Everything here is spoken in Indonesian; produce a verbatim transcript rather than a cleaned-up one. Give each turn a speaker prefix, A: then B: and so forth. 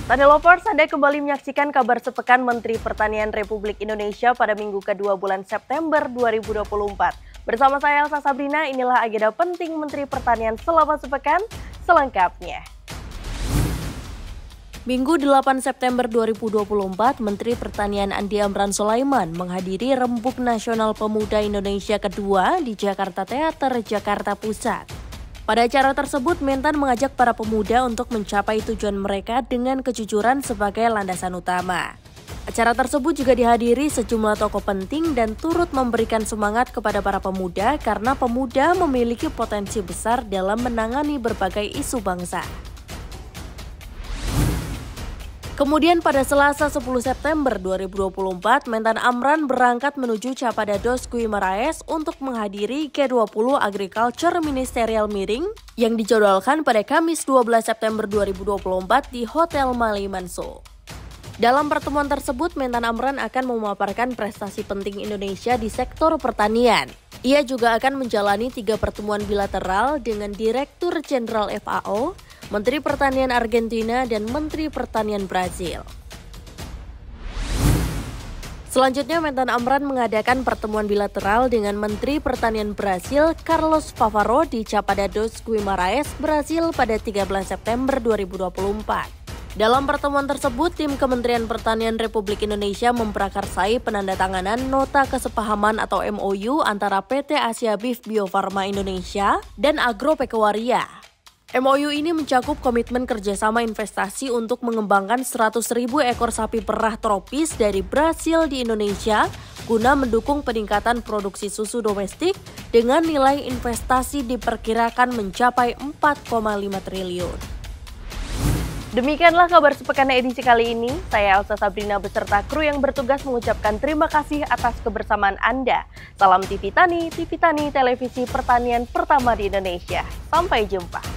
A: Tani Lovers, Anda kembali menyaksikan kabar sepekan Menteri Pertanian Republik Indonesia pada minggu kedua bulan September dua ribu dua puluh empat. Bersama saya Elsa Sabrina, inilah agenda penting Menteri Pertanian selama sepekan selengkapnya. Minggu delapan September dua ribu dua puluh empat, Menteri Pertanian Andi Amran Sulaiman menghadiri Rembuk Nasional Pemuda Indonesia kedua di Jakarta Theater, Jakarta Pusat. Pada acara tersebut, Mentan mengajak para pemuda untuk mencapai tujuan mereka dengan kejujuran sebagai landasan utama. Acara tersebut juga dihadiri sejumlah tokoh penting dan turut memberikan semangat kepada para pemuda karena pemuda memiliki potensi besar dalam menangani berbagai isu bangsa. Kemudian pada Selasa sepuluh September dua ribu dua puluh empat, Mentan Amran berangkat menuju Chapada-dos Guimarães untuk menghadiri G dua puluh Agriculture Ministerial Meeting yang dijadwalkan pada Kamis dua belas September dua ribu dua puluh empat di Hotel Mali Manso. Dalam pertemuan tersebut, Mentan Amran akan memaparkan prestasi penting Indonesia di sektor pertanian. Ia juga akan menjalani tiga pertemuan bilateral dengan Direktur Jenderal F A O, Menteri Pertanian Argentina, dan Menteri Pertanian Brazil. Selanjutnya, Mentan Amran mengadakan pertemuan bilateral dengan Menteri Pertanian Brazil, Carlos Favaro, di Chapada-dos Guimarães, Brazil pada tiga belas September dua ribu dua puluh empat. Dalam pertemuan tersebut, tim Kementerian Pertanian Republik Indonesia memprakarsai penandatanganan Nota Kesepahaman atau M O U antara P T Asia Beef Bio Farma Indonesia dan Agropecuaria. M O U ini mencakup komitmen kerjasama investasi untuk mengembangkan seratus ribu ekor sapi perah tropis dari Brasil di Indonesia guna mendukung peningkatan produksi susu domestik dengan nilai investasi diperkirakan mencapai empat koma lima triliun. Demikianlah kabar sepekan edisi kali ini. Saya Elsa Sabrina beserta kru yang bertugas mengucapkan terima kasih atas kebersamaan Anda. Salam T V Tani, T V Tani televisi pertanian pertama di Indonesia. Sampai jumpa.